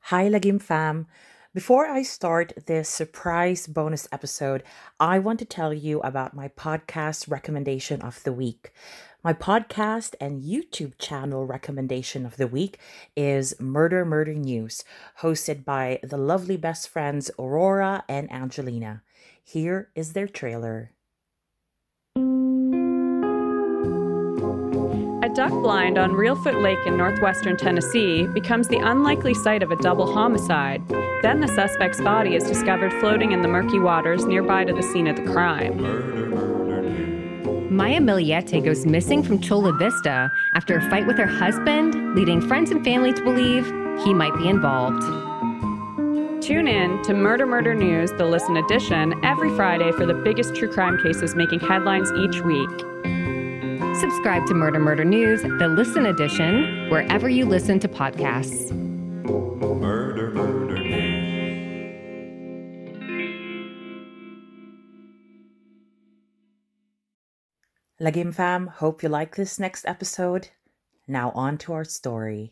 Hi, Lagim fam. Before I start this surprise bonus episode, I want to tell you about my podcast recommendation of the week. My podcast and YouTube channel recommendation of the week is Murder News, hosted by the lovely best friends Aurora and Angelina. Here is their trailer. A duck blind on Reelfoot Lake in northwestern Tennessee becomes the unlikely site of a double homicide. Then the suspect's body is discovered floating in the murky waters nearby to the scene of the crime. Maya Miliete goes missing from Chula Vista after a fight with her husband, leading friends and family to believe he might be involved. Tune in to Murder News, the Listen Edition, every Friday for the biggest true crime cases making headlines each week. Subscribe to Murder News, the Listen Edition, wherever you listen to podcasts. Murder News. Lagim fam, hope you like this next episode. Now on to our story.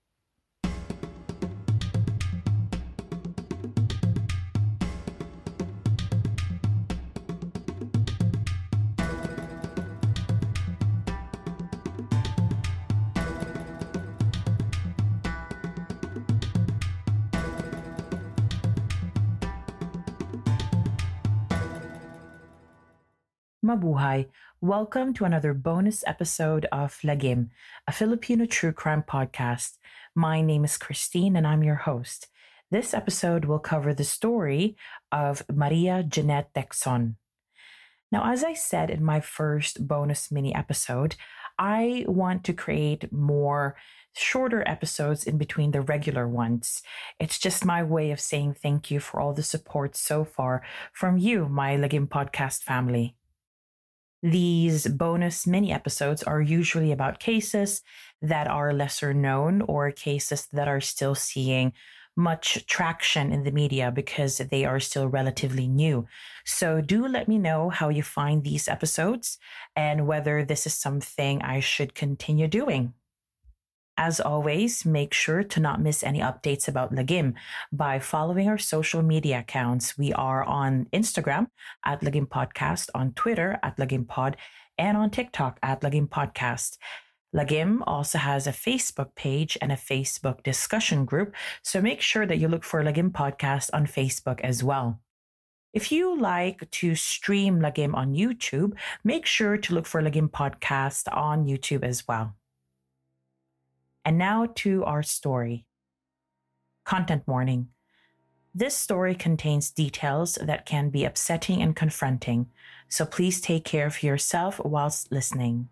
Mabuhay! Welcome to another bonus episode of Lagim, a Filipino True Crime Podcast. My name is Christine and I'm your host. This episode will cover the story of Maria Jeanette Tecson. Now, as I said in my first bonus mini episode, I want to create more shorter episodes in between the regular ones. It's just my way of saying thank you for all the support so far from you, my Lagim podcast family. These bonus mini episodes are usually about cases that are lesser known or cases that are still seeing much traction in the media because they are still relatively new. So do let me know how you find these episodes and whether this is something I should continue doing. As always, make sure to not miss any updates about Lagim by following our social media accounts. We are on Instagram at Lagim Podcast, on Twitter at Lagim Pod, and on TikTok at Lagim Podcast. Lagim also has a Facebook page and a Facebook discussion group, so make sure that you look for Lagim Podcast on Facebook as well. If you like to stream Lagim on YouTube, make sure to look for Lagim Podcast on YouTube as well. And now to our story. Content warning. This story contains details that can be upsetting and confronting, so please take care of yourself whilst listening.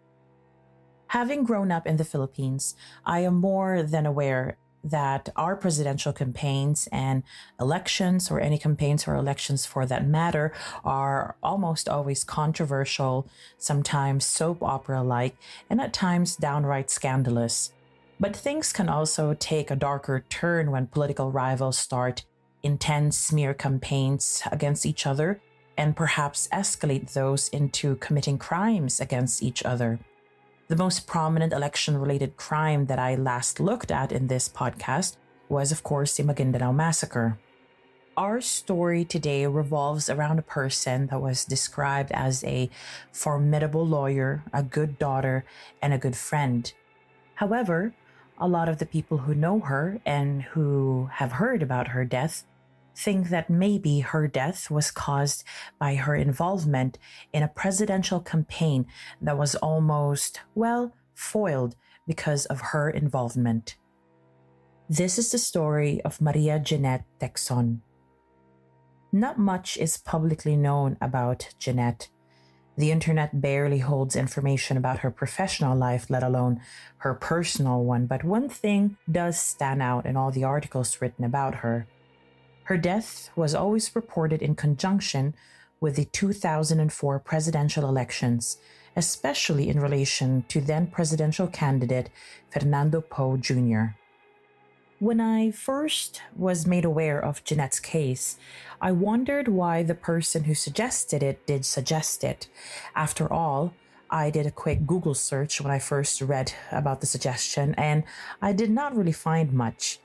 Having grown up in the Philippines, I am more than aware that our presidential campaigns and elections, or any campaigns or elections for that matter, are almost always controversial, sometimes soap opera-like, and at times downright scandalous. But things can also take a darker turn when political rivals start intense smear campaigns against each other and perhaps escalate those into committing crimes against each other. The most prominent election-related crime that I last looked at in this podcast was, of course, the Maguindanao Massacre. Our story today revolves around a person that was described as a formidable lawyer, a good daughter, and a good friend. However, a lot of the people who know her and who have heard about her death think that maybe her death was caused by her involvement in a presidential campaign that was almost, foiled because of her involvement. This is the story of Maria Jeanette Tecson. Not much is publicly known about Jeanette. The internet barely holds information about her professional life, let alone her personal one, but one thing does stand out in all the articles written about her. Her death was always reported in conjunction with the 2004 presidential elections, especially in relation to then presidential candidate Ferdinando Poe Jr. When I first was made aware of Jeanette's case, I wondered why the person who suggested it did suggest it. After all, I did a quick Google search when I first read about the suggestion, and I did not really find much.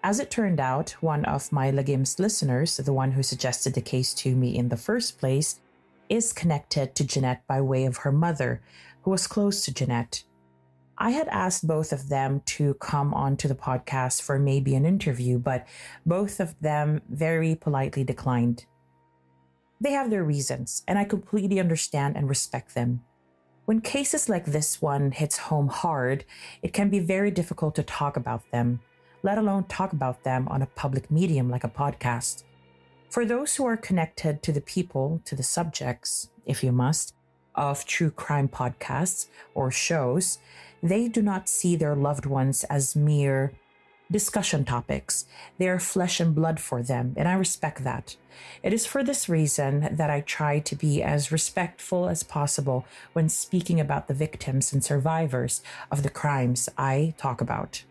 As it turned out, one of my Lagim's listeners, the one who suggested the case to me in the first place, is connected to Jeanette by way of her mother, who was close to Jeanette. I had asked both of them to come onto the podcast for maybe an interview, but both of them very politely declined. They have their reasons, and I completely understand and respect them. When cases like this one hits home hard, it can be very difficult to talk about them, let alone talk about them on a public medium like a podcast. For those who are connected to the people, to the subjects, if you must, of true crime podcasts or shows, they do not see their loved ones as mere discussion topics. They are flesh and blood for them, and I respect that. It is for this reason that I try to be as respectful as possible when speaking about the victims and survivors of the crimes I talk about.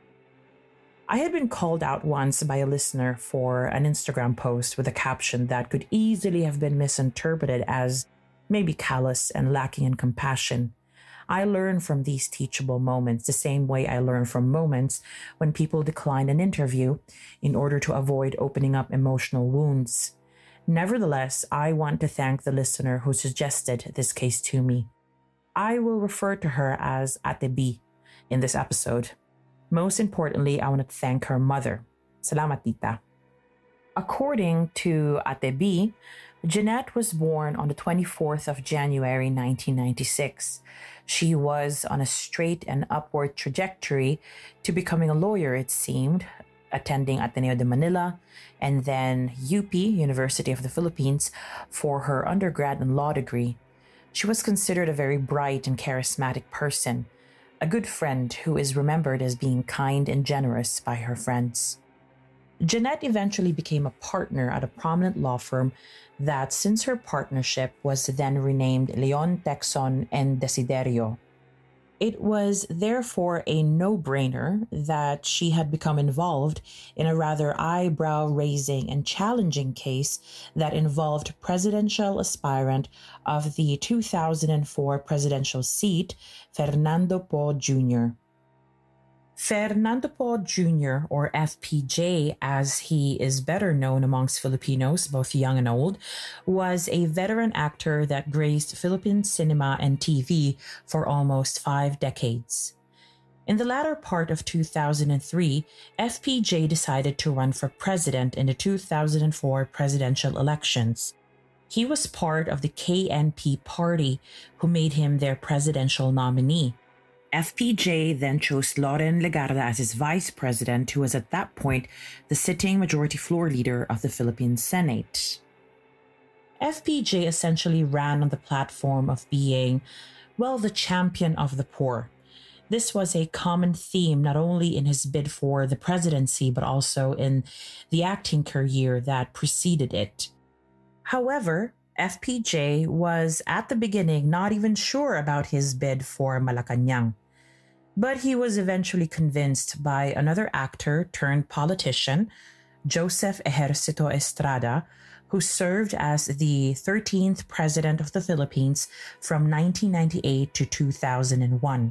I had been called out once by a listener for an Instagram post with a caption that could easily have been misinterpreted as maybe callous and lacking in compassion. I learn from these teachable moments the same way I learn from moments when people decline an interview in order to avoid opening up emotional wounds. Nevertheless, I want to thank the listener who suggested this case to me. I will refer to her as Ate B in this episode. Most importantly, I want to thank her mother. Salamat, tita. According to Ate B, Jeanette was born on the 24th of January 1996. She was on a straight and upward trajectory to becoming a lawyer, it seemed, attending Ateneo de Manila and then UP, University of the Philippines, for her undergrad and law degree. She was considered a very bright and charismatic person, a good friend who is remembered as being kind and generous by her friends. Jeanette eventually became a partner at a prominent law firm that, since her partnership, was then renamed Jeanette Tecson and Desiderio. It was therefore a no-brainer that she had become involved in a rather eyebrow-raising and challenging case that involved presidential aspirant of the 2004 presidential seat, Ferdinando Poe Jr. Ferdinando Poe Jr., or FPJ as he is better known amongst Filipinos, both young and old, was a veteran actor that graced Philippine cinema and TV for almost 5 decades. In the latter part of 2003, FPJ decided to run for president in the 2004 presidential elections. He was part of the KNP party, who made him their presidential nominee. FPJ then chose Loren Legarda as his vice president, who was at that point the sitting majority floor leader of the Philippine Senate. FPJ essentially ran on the platform of being, well, the champion of the poor. This was a common theme not only in his bid for the presidency, but also in the acting career that preceded it. However, FPJ was at the beginning not even sure about his bid for Malacanang. But he was eventually convinced by another actor turned politician, Joseph Ejercito Estrada, who served as the 13th president of the Philippines from 1998 to 2001.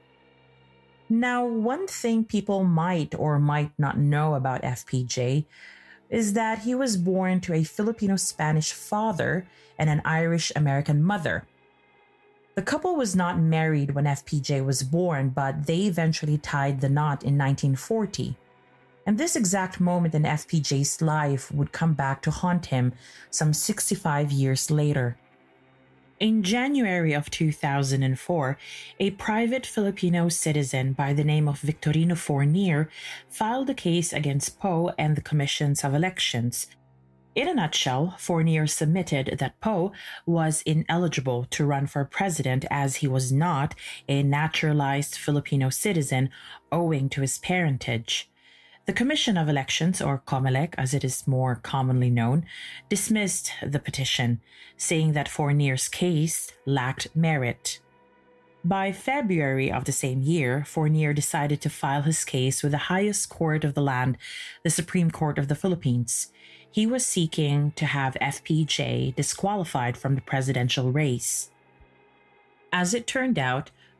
Now, one thing people might or might not know about FPJ is that he was born to a Filipino-Spanish father and an Irish-American mother. The couple was not married when FPJ was born, but they eventually tied the knot in 1940. And this exact moment in FPJ's life would come back to haunt him some 65 years later. In January of 2004, a private Filipino citizen by the name of Victorino Fournier filed a case against Poe and the commissions of elections. In a nutshell, Fournier submitted that Poe was ineligible to run for president as he was not a naturalized Filipino citizen owing to his parentage. The Commission of Elections, or COMELEC as it is more commonly known, dismissed the petition, saying that Fournier's case lacked merit. By February of the same year, Fournier decided to file his case with the highest court of the land, the Supreme Court of the Philippines. He was seeking to have FPJ disqualified from the presidential race. As it turned out,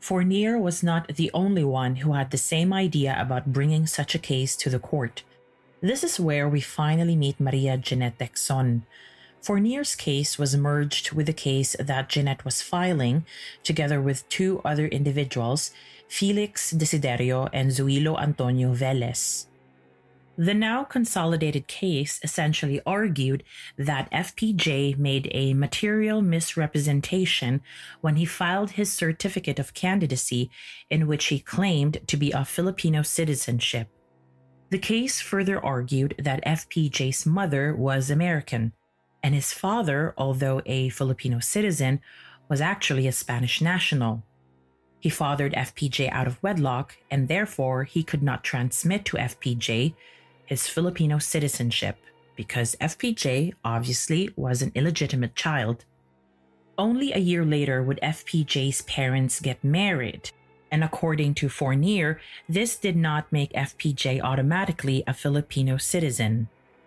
Fournier was not the only one who had the same idea about bringing such a case to the court. This is where we finally meet Maria Jeanette Tecson. Fournier's case was merged with the case that Jeanette was filing, together with two other individuals, Felix Desiderio and Zuilo Antonio Velez. The now consolidated case essentially argued that FPJ made a material misrepresentation when he filed his certificate of candidacy, in which he claimed to be of Filipino citizenship. The case further argued that FPJ's mother was American, and his father, although a Filipino citizen, was actually a Spanish national. He fathered FPJ out of wedlock, and therefore he could not transmit to FPJ his Filipino citizenship, because FPJ obviously was an illegitimate child. Only a year later would FPJ's parents get married, and according to Fournier, this did not make FPJ automatically a Filipino citizen.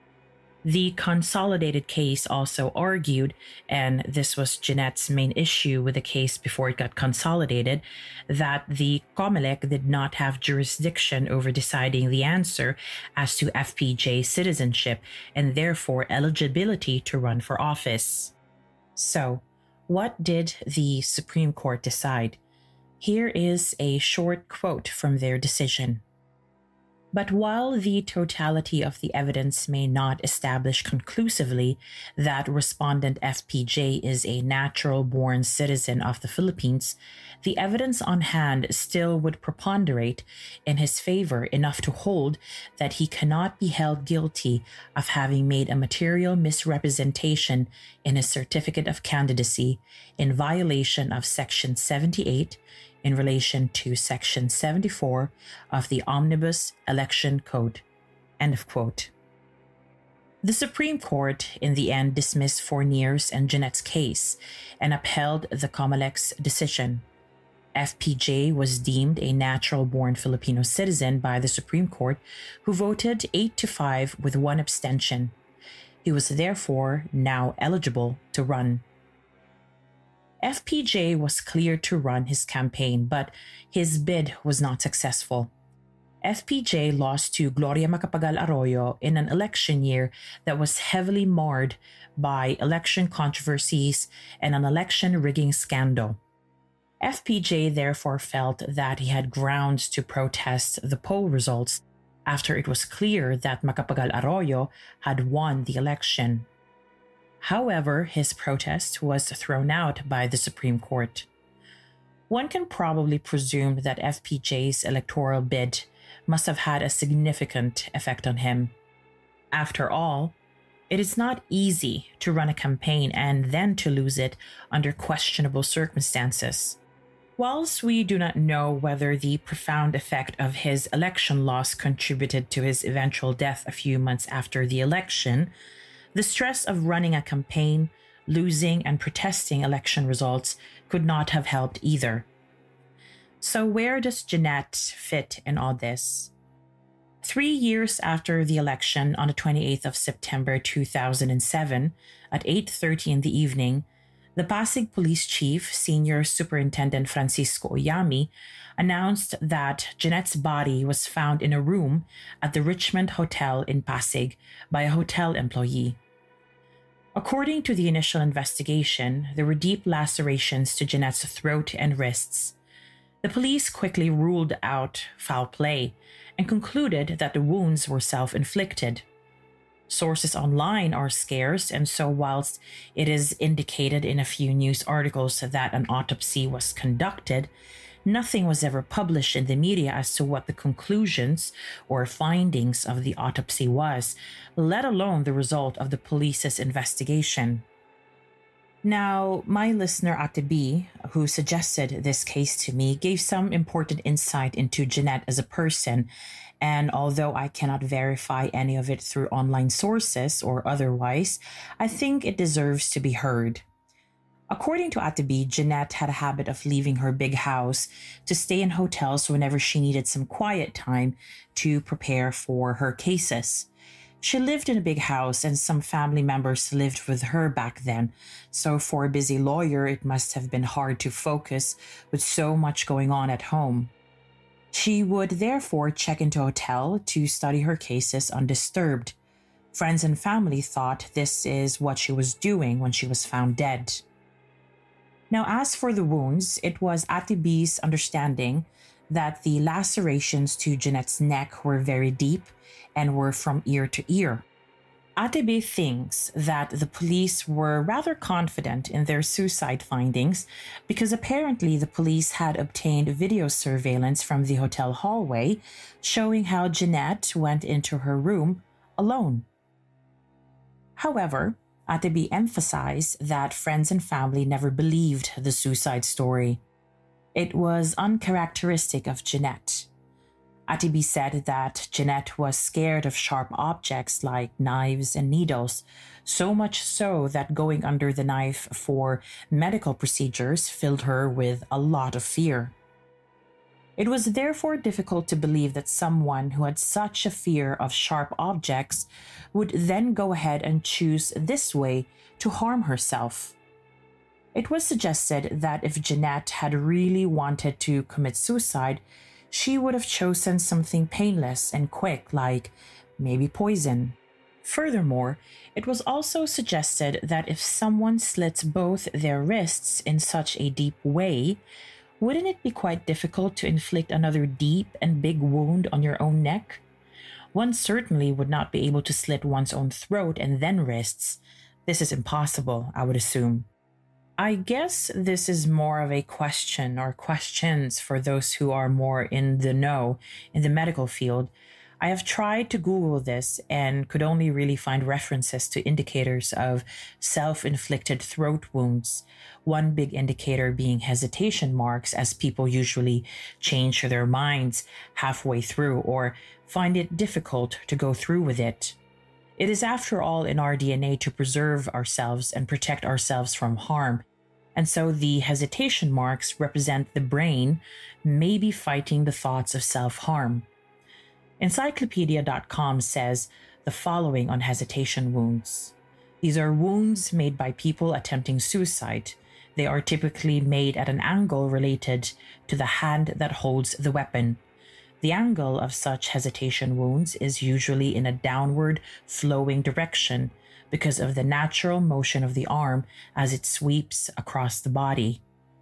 The consolidated case also argued, and this was Jeanette's main issue with the case before it got consolidated, that the COMELEC did not have jurisdiction over deciding the answer as to FPJ's citizenship and therefore eligibility to run for office. So, what did the Supreme Court decide? Here is a short quote from their decision. But while the totality of the evidence may not establish conclusively that respondent FPJ is a natural-born citizen of the Philippines, the evidence on hand still would preponderate in his favor enough to hold that he cannot be held guilty of having made a material misrepresentation in his certificate of candidacy in violation of Section 78 in relation to Section 74 of the Omnibus Election Code." End of quote. The Supreme Court in the end dismissed Fournier's and Jeanette's case and upheld the COMELEC's decision. FPJ was deemed a natural-born Filipino citizen by the Supreme Court, who voted 8-5 with one abstention. He was therefore now eligible to run. FPJ was cleared to run his campaign, but his bid was not successful. FPJ lost to Gloria Macapagal Arroyo in an election year that was heavily marred by election controversies and an election rigging scandal. FPJ therefore felt that he had grounds to protest the poll results after it was clear that Macapagal Arroyo had won the election. However, his protest was thrown out by the Supreme Court. One can probably presume that FPJ's electoral bid must have had a significant effect on him. After all, it is not easy to run a campaign and then to lose it under questionable circumstances. Whilst we do not know whether the profound effect of his election loss contributed to his eventual death a few months after the election, the stress of running a campaign, losing, and protesting election results could not have helped either. So where does Jeanette fit in all this? 3 years after the election, on the 28th of September 2007, at 8:30 in the evening, the Pasig Police Chief, Senior Superintendent Francisco Oyami, announced that Jeanette's body was found in a room at the Richmond Hotel in Pasig by a hotel employee. According to the initial investigation, there were deep lacerations to Jeanette's throat and wrists. The police quickly ruled out foul play and concluded that the wounds were self-inflicted. Sources online are scarce, and so whilst it is indicated in a few news articles that an autopsy was conducted, nothing was ever published in the media as to what the conclusions or findings of the autopsy was, let alone the result of the police's investigation. Now, my listener Ate B, who suggested this case to me, gave some important insight into Jeanette as a person, and although I cannot verify any of it through online sources or otherwise, I think it deserves to be heard. According to Ate B, Jeanette had a habit of leaving her big house to stay in hotels whenever she needed some quiet time to prepare for her cases. She lived in a big house and some family members lived with her back then, so for a busy lawyer, it must have been hard to focus with so much going on at home. She would therefore check into a hotel to study her cases undisturbed. Friends and family thought this is what she was doing when she was found dead. Now, as for the wounds, it was Ate B's understanding that the lacerations to Jeanette's neck were very deep and were from ear to ear. Ate B thinks that the police were rather confident in their suicide findings because apparently the police had obtained video surveillance from the hotel hallway showing how Jeanette went into her room alone. However, Ate B emphasized that friends and family never believed the suicide story. It was uncharacteristic of Jeanette. Ate B said that Jeanette was scared of sharp objects like knives and needles, so much so that going under the knife for medical procedures filled her with a lot of fear. It was therefore difficult to believe that someone who had such a fear of sharp objects would then go ahead and choose this way to harm herself. It was suggested that if Jeanette had really wanted to commit suicide, she would have chosen something painless and quick, like maybe poison. Furthermore, it was also suggested that if someone slits both their wrists in such a deep way, wouldn't it be quite difficult to inflict another deep and big wound on your own neck? One certainly would not be able to slit one's own throat and then wrists. This is impossible, I would assume. I guess this is more of a question or questions for those who are more in the know in the medical field. I have tried to Google this and could only really find references to indicators of self-inflicted throat wounds, one big indicator being hesitation marks, as people usually change their minds halfway through or find it difficult to go through with it. It is after all in our DNA to preserve ourselves and protect ourselves from harm, and so the hesitation marks represent the brain maybe fighting the thoughts of self-harm. Encyclopedia.com says the following on hesitation wounds. These are wounds made by people attempting suicide. They are typically made at an angle related to the hand that holds the weapon. The angle of such hesitation wounds is usually in a downward flowing direction because of the natural motion of the arm as it sweeps across the body.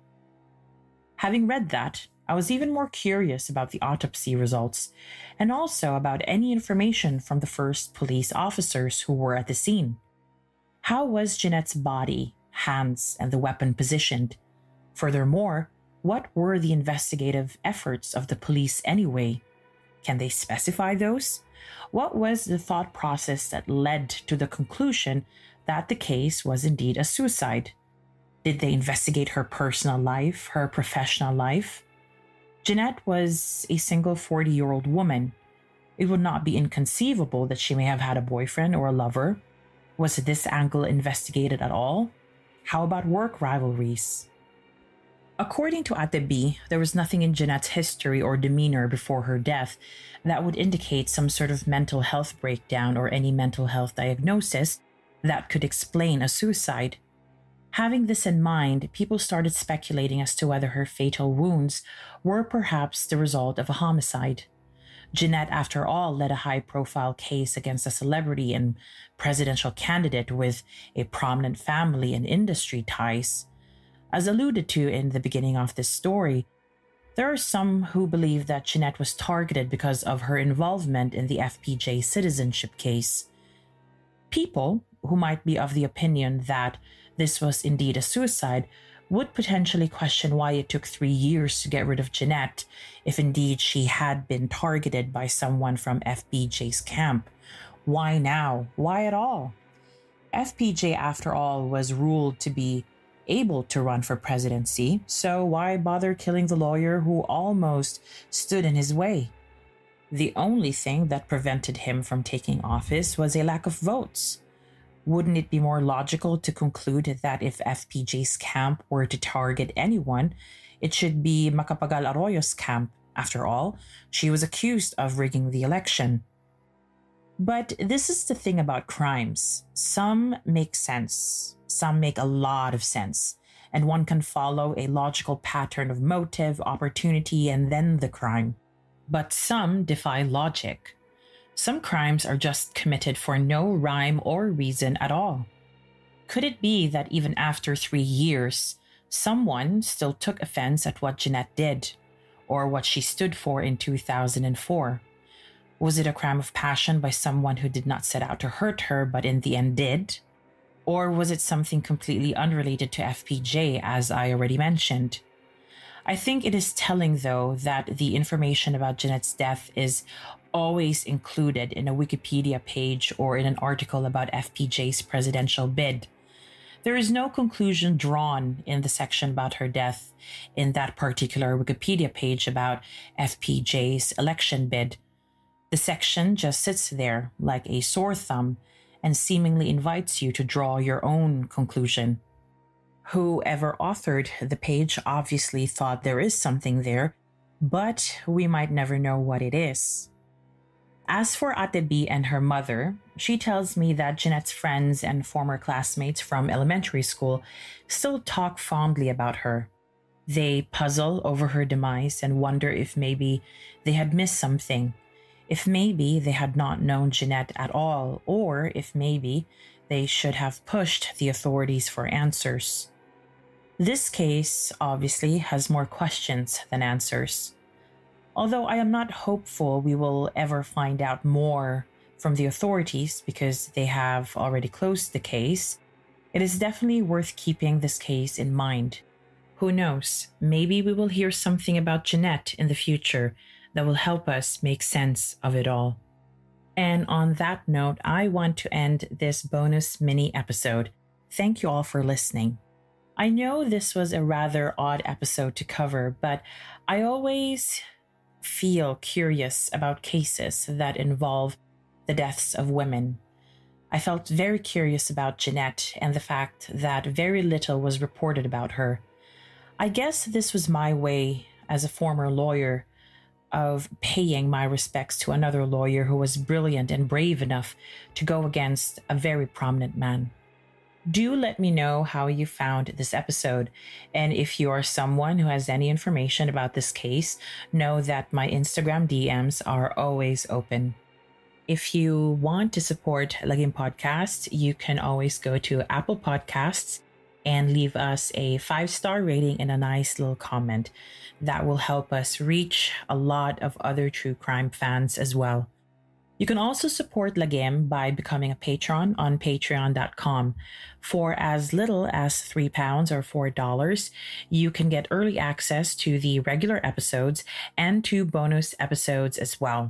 Having read that, I was even more curious about the autopsy results and also about any information from the first police officers who were at the scene. How was Jeanette's body, hands, and the weapon positioned? Furthermore, what were the investigative efforts of the police anyway? Can they specify those? What was the thought process that led to the conclusion that the case was indeed a suicide? Did they investigate her personal life, her professional life? Jeanette was a single 40-year-old woman. It would not be inconceivable that she may have had a boyfriend or a lover. Was this angle investigated at all? How about work rivalries? According to Ate B, there was nothing in Jeanette's history or demeanor before her death that would indicate some sort of mental health breakdown or any mental health diagnosis that could explain a suicide. Having this in mind, people started speculating as to whether her fatal wounds were perhaps the result of a homicide. Jeanette, after all, led a high-profile case against a celebrity and presidential candidate with a prominent family and industry ties. As alluded to in the beginning of this story, there are some who believe that Jeanette was targeted because of her involvement in the FPJ citizenship case. People who might be of the opinion that this was indeed a suicide would potentially question why it took 3 years to get rid of Jeanette if indeed she had been targeted by someone from FPJ's camp. Why now? Why at all? FPJ, after all, was ruled to be able to run for presidency, so why bother killing the lawyer who almost stood in his way? The only thing that prevented him from taking office was a lack of votes. Wouldn't it be more logical to conclude that if FPJ's camp were to target anyone, it should be Macapagal Arroyo's camp? After all, she was accused of rigging the election. But this is the thing about crimes. Some make sense, some make a lot of sense, and one can follow a logical pattern of motive, opportunity, and then the crime. But some defy logic. Some crimes are just committed for no rhyme or reason at all. Could it be that even after 3 years, someone still took offense at what Jeanette did, or what she stood for in 2004? Was it a crime of passion by someone who did not set out to hurt her but in the end did? Or was it something completely unrelated to FPJ, as I already mentioned? I think it is telling, though, that the information about Jeanette's death is always included in a Wikipedia page or in an article about FPJ's presidential bid. There is no conclusion drawn in the section about her death in that particular Wikipedia page about FPJ's election bid. The section just sits there like a sore thumb and seemingly invites you to draw your own conclusion. Whoever authored the page obviously thought there is something there, but we might never know what it is. As for Ate B and her mother, she tells me that Jeanette's friends and former classmates from elementary school still talk fondly about her. They puzzle over her demise and wonder if maybe they had missed something, if maybe they had not known Jeanette at all, or if maybe they should have pushed the authorities for answers. This case obviously has more questions than answers. Although I am not hopeful we will ever find out more from the authorities because they have already closed the case, it is definitely worth keeping this case in mind. Who knows, maybe we will hear something about Jeanette in the future that will help us make sense of it all. And on that note, I want to end this bonus mini episode. Thank you all for listening. I know this was a rather odd episode to cover, but I always feel curious about cases that involve the deaths of women. I felt very curious about Jeanette and the fact that very little was reported about her. I guess this was my way, as a former lawyer, of paying my respects to another lawyer who was brilliant and brave enough to go against a very prominent man. Do let me know how you found this episode, and if you are someone who has any information about this case, know that my Instagram DMs are always open. If you want to support Lagim Podcast, you can always go to Apple Podcasts and leave us a 5-star rating and a nice little comment. That will help us reach a lot of other true crime fans as well. You can also support Lagim by becoming a patron on patreon.com. For as little as £3 or $4, you can get early access to the regular episodes and to bonus episodes as well.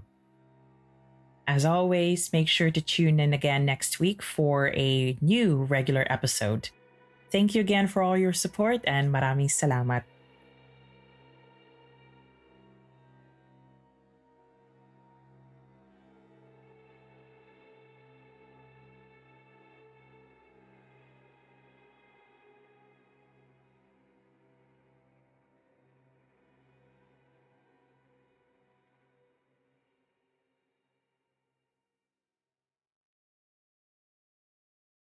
As always, make sure to tune in again next week for a new regular episode. Thank you again for all your support and maraming salamat.